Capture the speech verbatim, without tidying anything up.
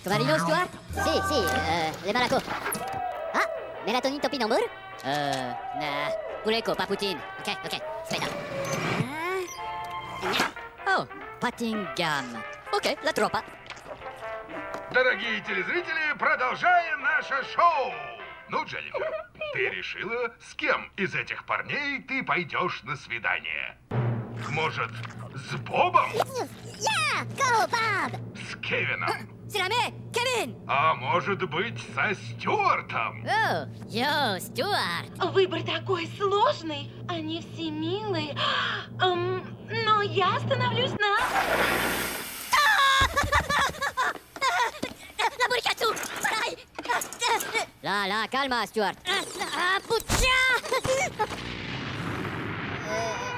Cavalino Stuart? Sì, sì, eh, le Malaco. Ah, melatonine topinambur? Eh, nah, Pureco, pas Poutine. Ok, ok, aspetta. Oh, Паттингам. Окей, la troppa. Дорогие телезрители, продолжаем наше шоу! Ну, Дженнифер, ты решила, с кем из этих парней ты пойдешь на свидание? Может, с Бобом? Yeah, go, Bob! С Кевином? C'est la mère, Kevin! А может быть, со Стюартом? Oh, yo, Stuart! Выбор такой сложный. Они все милые. Эм, но я остановлюсь на... La burricatu! Pareil! Là, là, calme, Stuart! Ah, putain!